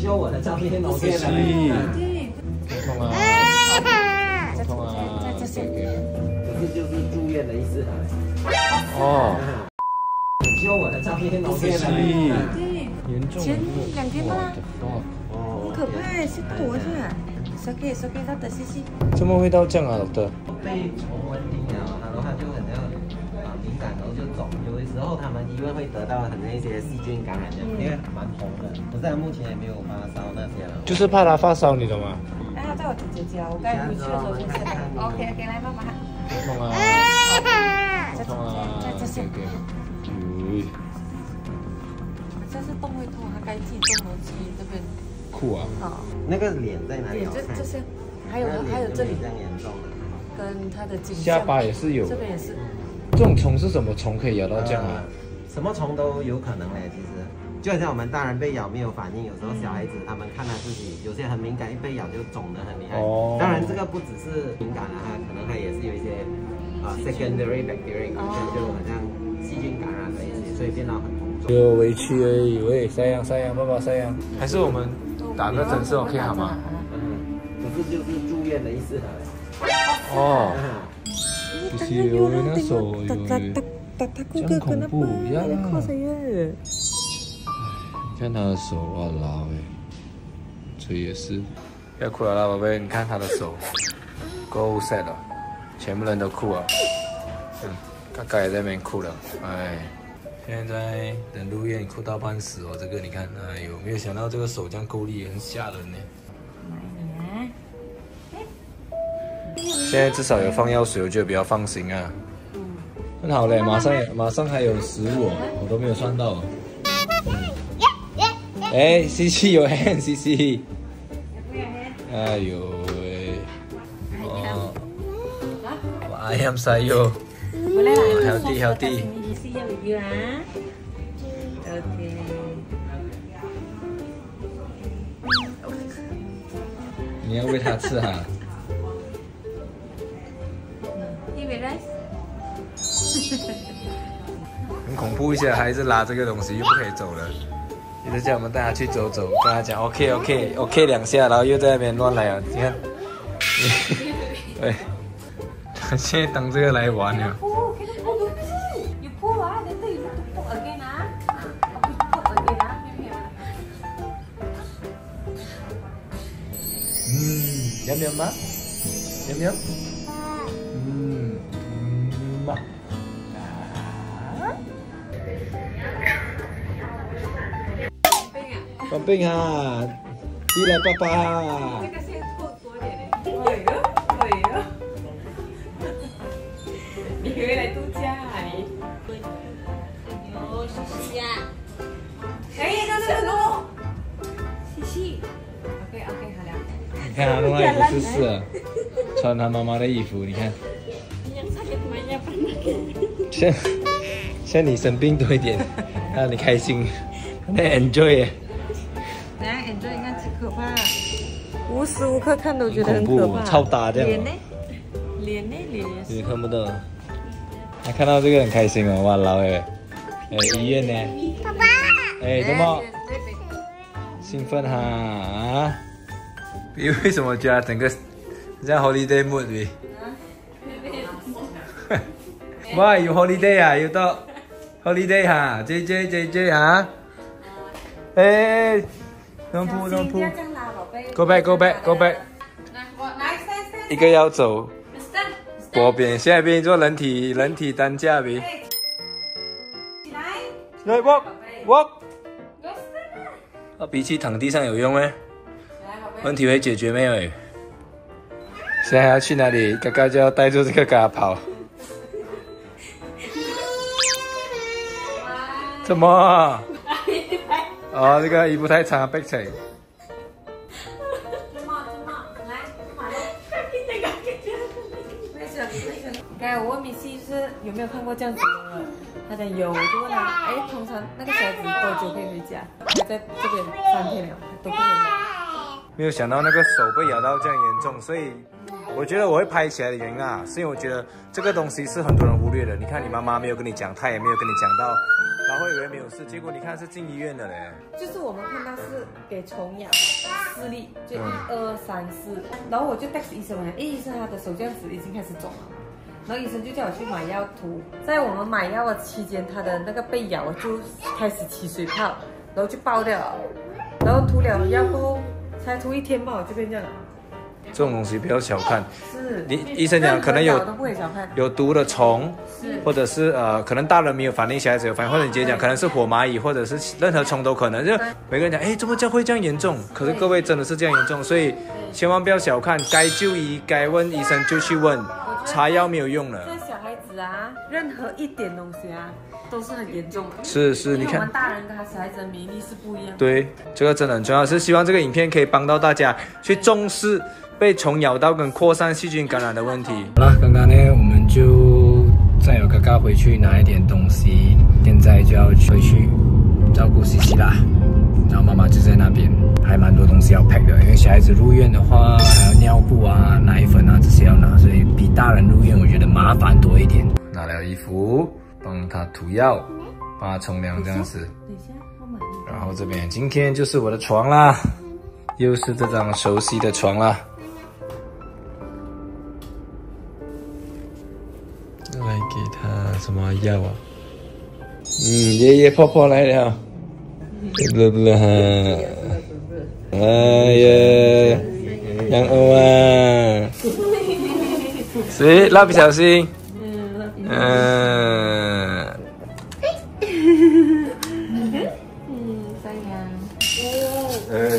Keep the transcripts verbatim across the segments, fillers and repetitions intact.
修我的照片 OK 的。 对。 痛啊！痛啊！ 这些。 可是就是住院的意思。 哦。 修我的照片 OK 的。 对。 严重。 前两天吗？ 哦。 很可怕耶，是多是吧？手给手给他的信息。 怎么会到这样啊，老的？ 被虫蚊叮了，然后它就很那个啊敏感，然后就肿。有的时候他们医院会得到很那些细菌感染的，因为蛮红的。可是目前也没有发烧那些了。 就是怕他发烧，你懂吗？ 哎，他在我姐姐家，我刚回去的时候就现在。OK OK， 来妈妈。 痛啊！痛啊！ 这些。 嗯。 这是动会痛，他该自己动头肌这边。 酷啊！ 好。 那个脸在哪里？ 这这些，还有还有这里。 这样严重的。 跟他的颈下巴也是有。 这边也是。 这种虫是什么虫可以咬到这样啊？ 什么虫都有可能嘞，其实就好像我们大人被咬没有反应，有时候小孩子他们看他自己有些很敏感，一被咬就肿得很厉害。哦。当然这个不只是敏感啊，可能它也是有一些啊 secondary bacteria， 就好像细菌感染的一些，所以变到很红肿。 就委屈而已，喂，晒阳晒阳，爸爸晒阳。还是我们打个针是 OK 好吗？ 嗯。可是就是住院的意思。 哦。其实我那时候有这样恐怖呀！你看他的手，哇老哎，这也是。不要哭了啦，宝贝，你看他的手，够 sad 了，全部人都哭了。嗯，嘎嘎也在那边哭了，哎，现在等入院，哭到半死哦。这个你看，哎呦，没有想到这个手这样够力，很吓人呢。现在至少有放药水，我觉得比较放心啊。很好嘞，马上马上还有食物哦，我都没有算到。哎，西西有 hand， 西西。哎呦喂，哦，我 ayam sayur。healthy healthy。你要喂它吃哈。很恐怖一下，还是拉这个东西又不可以走了，一直叫我们带他去走走，跟他讲 OK OK OK 两下，然后又在那边乱来啊！你看，对，他现在当这个来玩了。嗯，喵喵吗？喵喵。嗯嗯嘛。宝贝啊，你来爸爸。这个先错多点嘞。哎呦，哎呦，你回来度假啊你？哟，西西呀。哎，那那那，西西。OK OK， 好了。你看他弄到衣服湿湿了，穿他妈妈的衣服，你看。像像你生病多一点，让你开心，那 enjoy。 来 enjoy， 你看极可怕，无时无刻看都觉得很可怕， 超大这样。 脸呢？脸呢？脸也是。 你看不到。他看到这个很开心哦，哇老哎，哎医院呢？爸爸。哎，怎么？兴奋哈啊！你为什么觉得整个像 holiday mood 哩？Why you holiday 啊？又到 holiday 哈 ？J J J J 哈？哎。don't pull don't pull go back go back go back 一个要走左边下边做人体人体担架呗起来来 walk walk 啊比起躺地上有用吗问题会解决没有现在要去哪里嘎嘎就要带住这个嘎跑怎么哦，这个衣服太长，背起来。 刚才我问米西就是有没有看过这样子的，他讲有，就问他，哎，通常那个小孩子多久可以回家？他在这边三天了，都不能来。 没有想到那个手被咬到这样严重，所以我觉得我会拍起来的原因啊，是因为我觉得这个东西是很多人忽略的。你看你妈妈没有跟你讲，她也没有跟你讲到。 然后以为没有事，结果你看是进医院的嘞。 就是我们看到是给虫咬，视力就一二三四，然后我就 text 医生嘛，哎，医生他的手这样子已经开始肿了。 然后医生就叫我去买药涂，在我们买药的期间，他的那个被咬就开始起水泡，然后就爆掉了。然后涂了药过后，才涂一天吧，我就变这样了。 这种东西不要小看。 是。 你医生讲可能有都不可以小看， 有毒的虫， 是， 或者是呃，可能大人没有反应，小孩子有反应，或者你直接讲可能是火蚂蚁，或者是任何虫都可能。就每个人讲，哎，怎么这样会这样严重？可是各位真的是这样严重，所以千万不要小看，该就医该问医生就去问。 擦药没有用了。 这小孩子啊，任何一点东西啊，都是很严重的。 是是，你看， 我们大人跟他小孩子的免疫力是不一样的。 对，这个真的很重要。是希望这个影片可以帮到大家去重视被虫咬到跟扩散细菌感染的问题。好了，刚刚呢，我们就载有哥哥回去拿一点东西，现在就要回去照顾西西啦。然后妈妈就在那边。 还蛮多东西要 pack 的，因为小孩子入院的话，还要尿布啊、奶粉啊这些要拿，所以比大人入院我觉得麻烦多一点。拿了衣服，帮他涂药，帮他冲凉这样子。 等一下，妈妈。 然后这边今天就是我的床啦，又是这张熟悉的床啦。来给他什么药啊？嗯，爷爷泡泡来了，热不热哈？ 哎呀，养欧啊！谁？蜡笔小新。嗯。 嗯，三阳。 哎，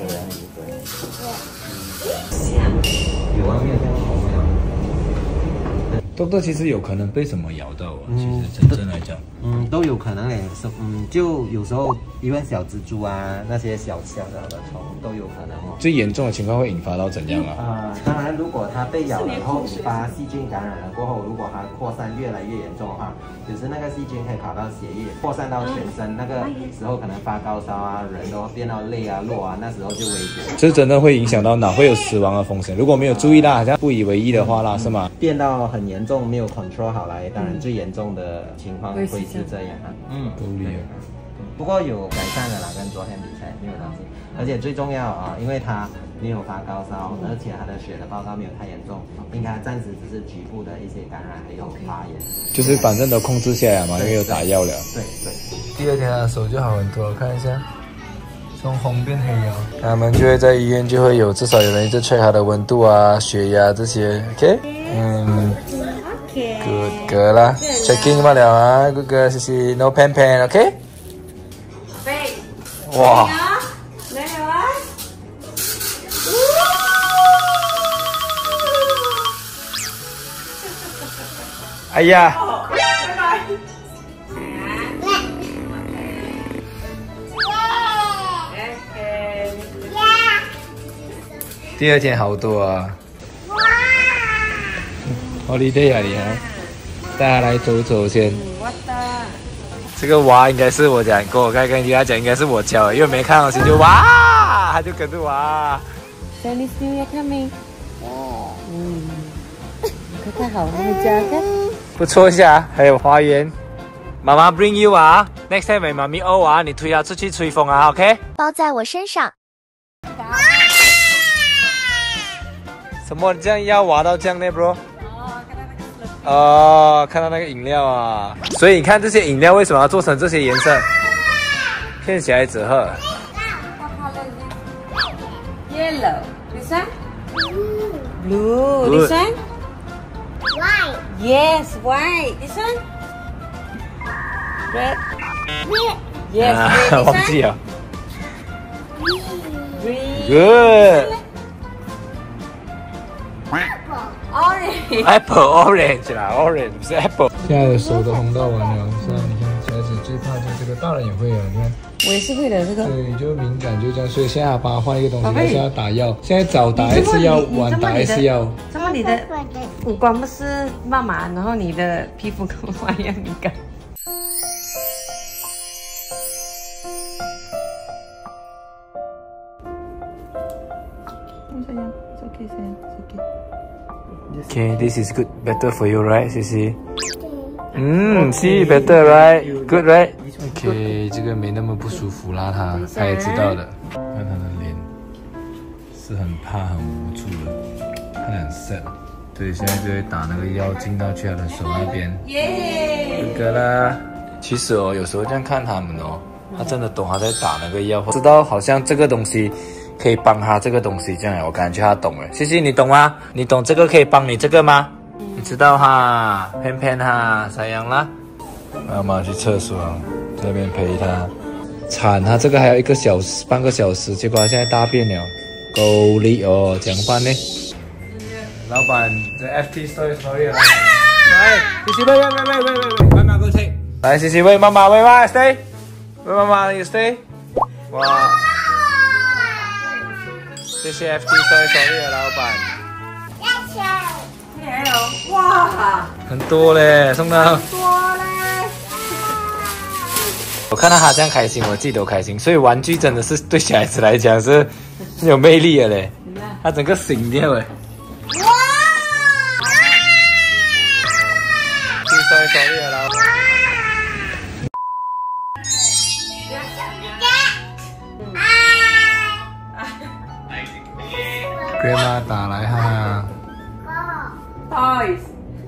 有啊，没有这样红呀。 豆豆其实有可能被什么咬到啊？其实真正来讲， 嗯，都有可能嘞。是，嗯，就有时候因为小蜘蛛啊，那些小小的的虫都有可能哦。 最严重的情况会引发到怎样啊？ 啊、呃，当然，如果它被咬了，然后引发细菌感染了过后，如果它扩散越来越严重的话，有时那个细菌可以跑到血液，扩散到全身，那个时候可能发高烧啊，人都变到累啊、弱啊，那时候就危险。 这真的会影响到脑，会有死亡的风险。如果没有注意到，好像不以为意的话啦，是吗？ 变到很严重，没有 control 好来，当然最严重的情况会是这样哈。嗯， 够厉害。 不过有改善的啦，跟昨天比起来没有担心。而且最重要啊，因为他没有发高烧，而且他的血的报告没有太严重，应该暂时只是局部的一些感染还有发炎。就是反正都控制下来嘛，因为有打药了。对对。第二天他的手就好很多了，看一下，从红变黑哦。他们就会在医院就会有至少有人一直 check 他的温度啊、血压这些 ，OK？ 嗯。 Good girl 啦 ，checking 嘛了啊 ，Good girl， 谢谢 ，No pan pan，OK？ 哇！ 没有啊！ 哎呀！ 拜拜。 第二天好多啊！holiday 啊，你还带他来走走先。 我的。 这个哇，应该是我讲，跟我刚才跟他讲，应该是我教的，因为没看到先就哇，他就跟着哇。 Chinese New Year coming。哦。嗯。可太好了，回家看。 不错下，还有花园。妈妈 bring you 啊 ，next time 妈咪 O 啊，你推他出去吹风啊 ，OK？ 包在我身上。 什么？你这样要挖到这样呢 ，bro？ 哦，看到那个饮料啊，所以你看这些饮料为什么要做成这些颜色？骗小孩子喝。 Yellow， this one。Blue， this one。White。Yes， white。This one。Red。Yes， red。 忘记了。 Green。 Good。 Orange Apple Orange 啦 ，Orange 不是 Apple。现在的手都红到完了，是啊，你看小孩子最怕就是这个，大人也会啊，你看。 我也是会的这个。 对，就敏感就这样，所以现在帮他换一个东西，但是要打药。现在早打一次药，晚打一次药。 怎么你的五官不是妈妈，然后你的皮肤跟我一样敏感？It's okay, Sam. It's okay. Okay, this is good, better for you, right, Sisi? 嗯 ，see better right, good right. OK， 这个没那么不舒服啦，他他也知道的。看他的脸是很怕、很无助的，他很 sad。所以现在就会打那个药进到去他的手那边。耶，这个啦。其实哦，有时候这样看他们哦，他真的懂他在打那个药，知道好像这个东西。 可以帮他这个东西，这样我感觉他懂了。西西，你懂吗？你懂这个可以帮你这个吗？嗯、你知道哈，偏偏哈，sayang啦。妈妈去厕所，这边陪他。惨，他这个还有一个小时、半个小时，结果他现在大便了，够力哦，怎么办呢？老板，这 F T sorry sorry 了。来，西西喂喂喂喂喂喂喂，妈妈过去。来，西西喂妈妈喂妈 stay， 喂妈妈你 stay。哇。 谢谢 F T sorry sorry 的老板。 还有哇， 很多嘞，送到。 多嘞。 我看到他这样开心，我自己都开心。所以玩具真的是对小孩子来讲是有魅力的嘞。他整个醒掉哎。哇 ！F T sorry sorry 的老板。 Grandma 打来哈。 Toys。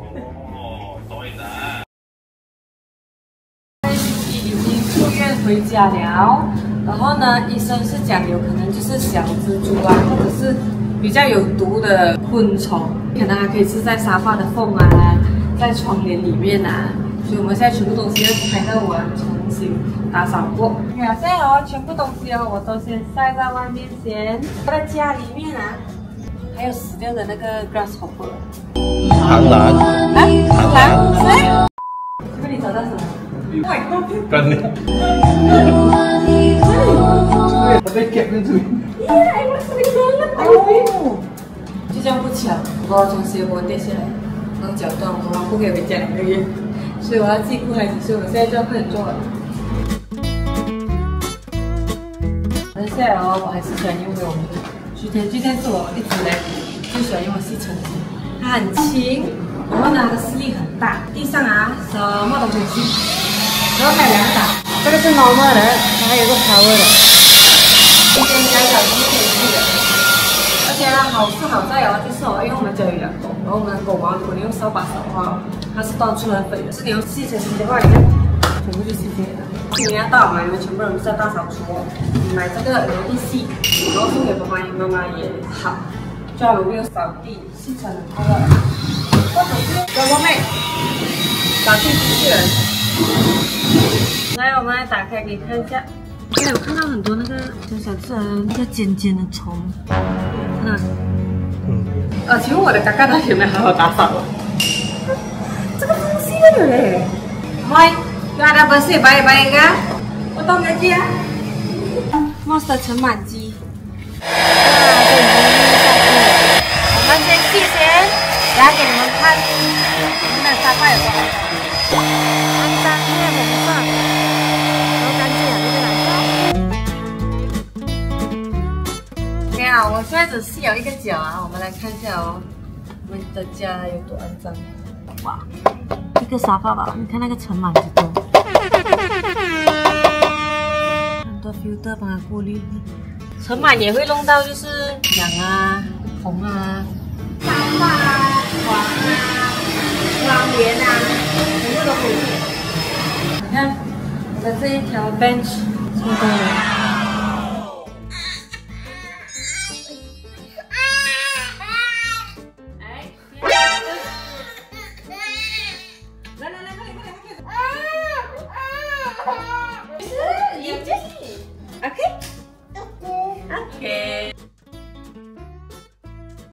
已经出院回家了，然后呢，医生是讲有可能就是小蜘蛛啊，或者是比较有毒的昆虫，可能还可以是在沙发的缝啊，在窗帘里面啊，所以我们现在全部东西要拍到完，重新打扫过。现在哦，全部东西哦，我都先晒在外面先。我的家里面啊。 还有死掉的那个 grasshopper， 螳螂啊，螳螂，谁？这里找到什么？喂， 干的。我被夹进去。 耶，我是那个哦，就这样不巧，我从斜坡跌下来，然后脚断，我妈不可以回家两个月，所以我要自己顾孩子，所以我现在就要快点做了。但是现在哦，我还是喜欢用回我们的。 菊田，菊田是我一直嘞最喜欢用的吸尘机，它很轻，然后呢它的视力很大，地上啊什么都可以吸，然后还有两把，这个是 normal 的，它还有个 power 的，一边小小机可以吸的，而且呢好是好在哦，就是哦，因为我们家有养狗，然后我们的狗毛如果你用扫把扫的话，它是到处很肥的，是你用吸尘机的话，你看全部就吸进来了。 今年要到嘛，你们全部人不是要大扫除哦。你买这个容易吸，然后送给爸爸妈妈也好，就好容易扫地、吸尘那个，或者是哥哥妹扫地机器人。来，我们来打开给你看一下。现在有看到很多那个小小只的那个尖尖的虫，看到？嗯。呃，请问我的嘎嘎到底有没有好好打扫？这个东西都有嘞。喂。 Gak ada bersih baik-baik kan? Potong gaji ya. Monster 尘螨机。啊，这里面上去。我们先去先，来给你们看我们的沙发有多干净。肮脏，因为红色，都干净了，对不对？ OK 啊，我现在只吸了一个角啊，我们来看一下哦，我们的家有多肮脏。哇，一个沙发吧，你看那个尘螨之多。 很多 filter 帮它过滤，尘螨也会弄到就是痒啊、红啊、沙发啊、床啊、窗帘啊，全部都可以。你看我的这一条 bench 抽到了。OK，